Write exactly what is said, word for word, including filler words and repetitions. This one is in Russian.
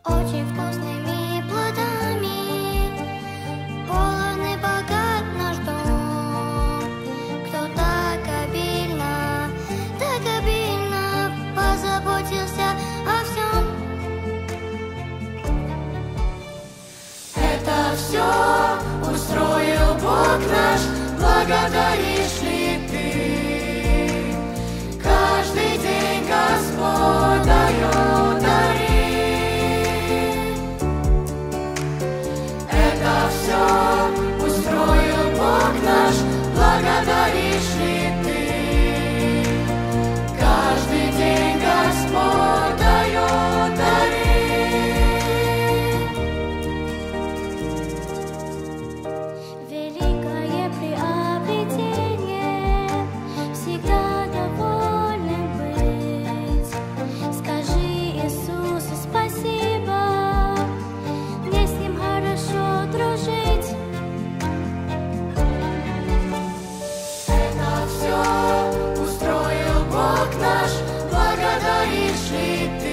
очень вкусными плодами. Полон и богат наш дом. Кто так обильно, так обильно позаботился о всем. Это все устроил Бог наш, благодаришь ли ты? Каждый день Господь дает дары. Это все устроил Бог наш, благодаришь ли ты? Каждый день Господь дает дары. Великое приобретение всегда довольным быть. Скажи Иисусу спасибо, мне с Ним хорошо дружить. Это все устроил Бог наш, благодаришь ли ты?